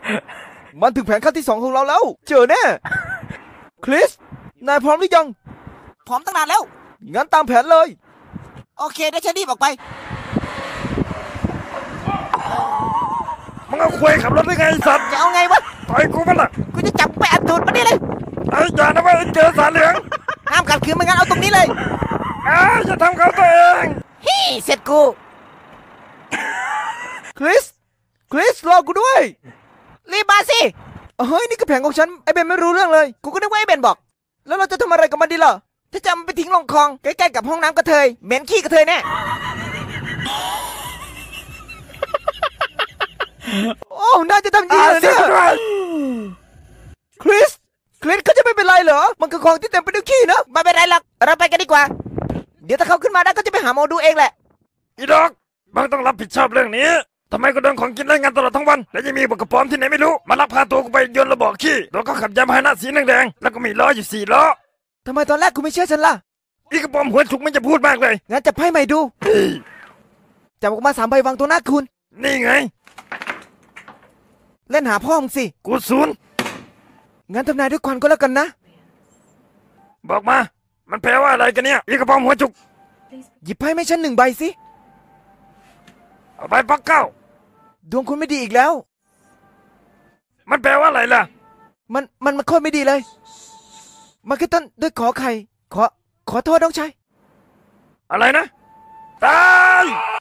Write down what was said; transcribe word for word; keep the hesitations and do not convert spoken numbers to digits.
มันถึงแผนขั้นที่สองของเราแล้วเจอแน่คริสนายพร้อมหรือยังพร้อมตั้งนานแล้วงั้นตามแผนเลยโอเคได้ฉันรีบออกไปมึงเอาคุยขับรถได้ไงสัตว์จะเอาไงวะต่อยกูมันล่ะกูจะจับไปอัดตูดมันนี่เลยไอ้อย่านะเว้ยเจอสารเหลืองห้ามกัดขืนไม่งั้นเอาตรงนี้เลยอ้าจะทำเขาตัวเองฮีเสร็จกูคริสคริสรอกูด้วยรีบมาสิเฮ้ยนี่คือแผนของฉันไอเบนไม่รู้เรื่องเลยกูก็นึกว่าไอ้เบนบอกแล้วเราจะทำอะไรกับมันดีล่ะถ้าจะมันไปทิ้งลงคลองใกล้ๆกับห้องน้ำกระเทยเหม็นขี้กระเทยแน่โอ้น่าจะทำดีเลยเนี่ยคริสคริสเขาจะไม่เป็นไรเหรอมันคือคลองที่เต็มไปด้วยขี้นะไม่เป็นไรหรอกเราไปกันดีกว่าเดี๋ยวถ้าเขาขึ้นมาได้ก็จะไปหาหมอดูเองแหละอีดอกมึงต้องรับผิดชอบเรื่องนี้ทำไมกูโดนของกินได้งานตลอดทั้งวันแล้วยังมีบุกกระป๋อมที่ไหนไม่รู้มาลักพาตัวกูไปโยนระบอกขี้แล้วก็ขับยานพาหนะสีแดงๆแล้วก็มีล้ออยู่สี่ล้อทำไมตอนแรกคุณไม่เชื่อฉันล่ะอีกระป๋อมหัวฉุกมันจะพูดมากเลยงั้นจับไพ่ใหม่ดูจับออกมาสามใบวางตัวหน้าคุณนี่ไงเล่นหาพ่อมึงสิกูศูนย์งั้นทำนายด้วยควันก็แล้วกันนะบอกมามันแปลว่าอะไรกันเนี่ยอีกระป๋อมหัวฉุกหยิบไพ่ให้ฉันหนึ่งใบสิเอาไปปักเก้าดวงคุณไม่ดีอีกแล้วมันแปลว่าอะไรล่ะมันมันมันค่อยไม่ดีเลยมันขึ้นต้นด้วยขอไข่ขอขอโทษน้องชายอะไรนะตาย